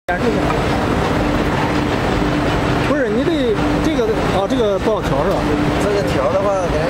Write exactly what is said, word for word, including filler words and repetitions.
不是你得这个啊，这个不要调是吧？ 这个调的话，给人